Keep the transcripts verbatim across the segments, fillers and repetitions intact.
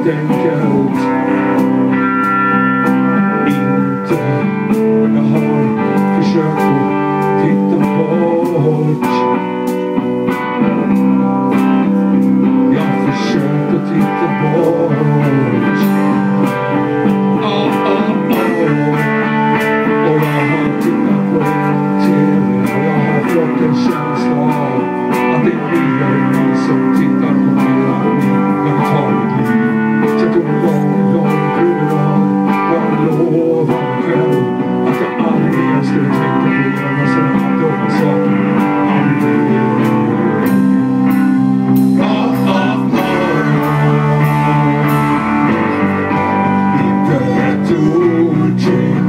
enkelt inte. Jag har försökt att titta bort. Jag har försökt att titta bort. Oh, oh, oh. Och jag har tittat på T V. Och jag har fått en känsla av att det är regeringen som tittar på mig och jag kan ta mitt liv. Så jag tog en lång, lång promenad och jag lovar mig själv att jag aldrig mer skulle tänka på att göra sådana här dumma saker. Aldrig mer. Ah, ah, ah. Inte ett ord till.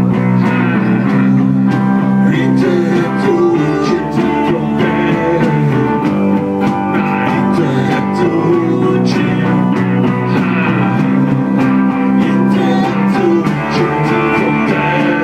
Inte ett ord till från dig. Inte ett ord till. Inte ett ord till från dig.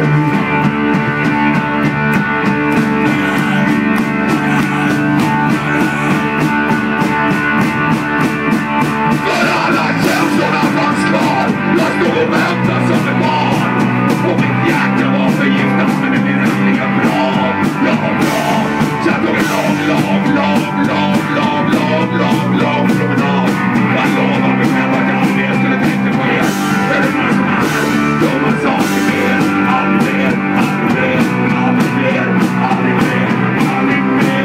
För alla känslorna fanns kvar. Jag stod och väntade som ett barn. Och mitt hjärta var förgiftat, men det blir äntligen bra. Jag var bra. Så jag tog en lång, lång, lång, lång, lång, lång, lång, lång promenad. Jag lovar mig själv att jag aldrig mer skulle tänka på er. För det är såna här dumma saker mer. Aldrig mer, aldrig mer, aldrig mer, aldrig mer, aldrig mer.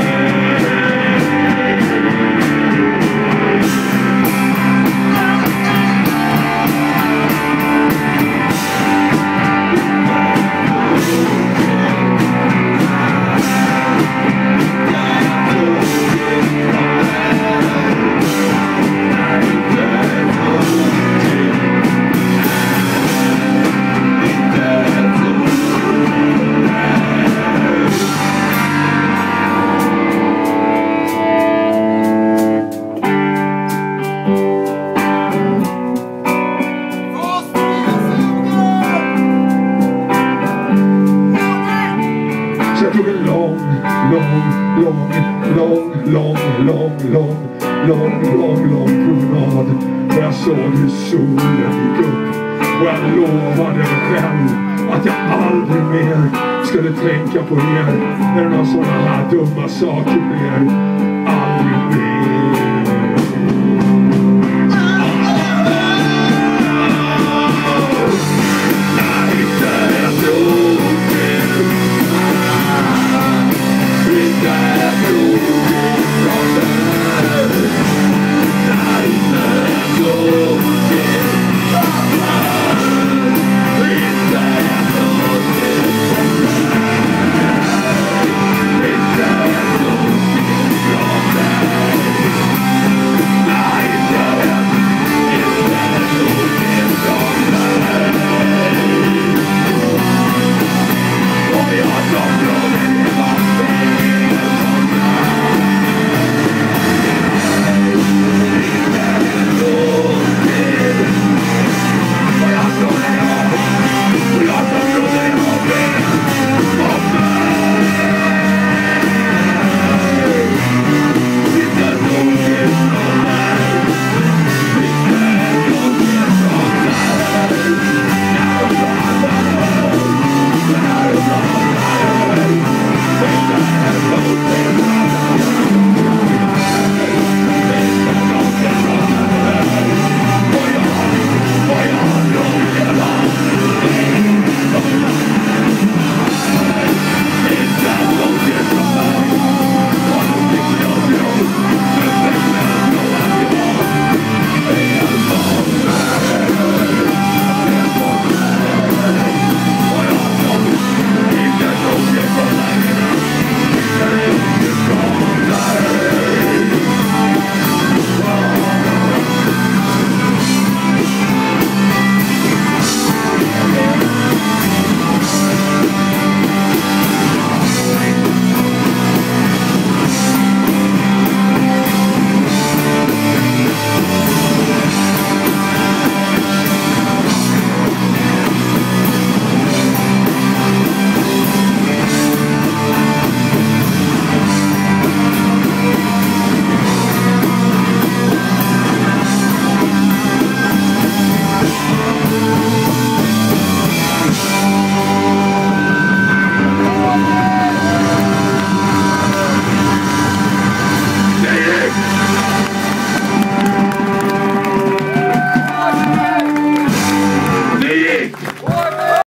Så jag tog en lång, lång, lång, lång, lång, lång, lång, lång, lång, lång promenad. Och jag såg hur solen gick upp. Och jag lovade mig själv att jag aldrig mer skulle tänka på er. När några sådana här dumma saker mer.